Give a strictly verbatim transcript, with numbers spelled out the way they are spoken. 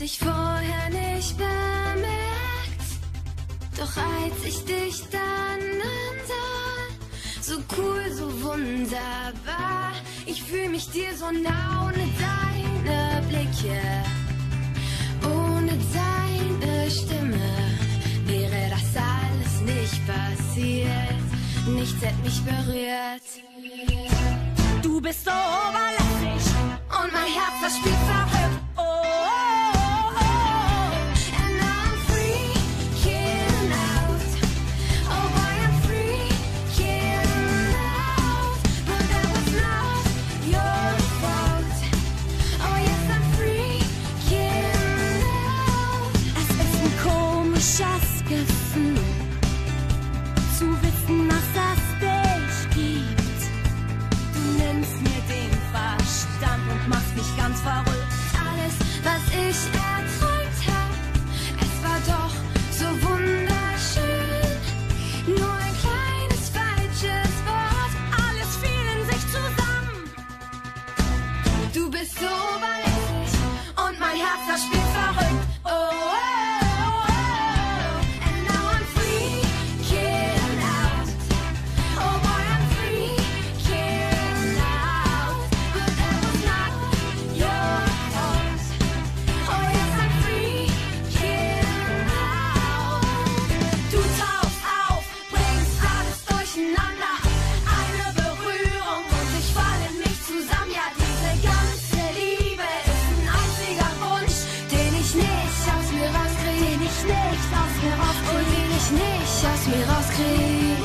ich vorher nicht bemerkt. Doch als ich dich dann sah, so cool, so wunderbar. Ich fühl mich dir so nah ohne deine Blicke, ohne deine Stimme. Wäre das alles nicht passiert, nichts hätte mich berührt. Du bist so oberlässig und mein Herz, das spielt verrückt. Oh, oh, oh, oh. And I'm freaking out. Oh boy, I'm freaking out. But that was not your fault. Oh yes, I'm freaking out. Es ist ein komisches Gefühl, zu wissen, dass es dich gibt. Du nimmst mir den Verstand und machst mich ganz verrückt. Alles, was ich erträumt hab, es war doch so wunderschön. Nur ein kleines falsches Wort, Alles fiel in sich zusammen. du bist so überlässig und mein Herz, das spielt verrückt. Oh, oh, oh, oh. And now I'm freaking out. Oh boy, I'm freaking out. But that was not your fault. Oh yes, I'm freaking out. Du tauchst auf, bringst alles durcheinander. Eine Berührung und ich fall in mich zusammen. Ja, diese ganze Liebe ist ein einziger Wunsch, den ich nicht aus mir rauskrieg, den ich nicht aus mir rauskrieg, und den ich nicht aus mir rauskrieg.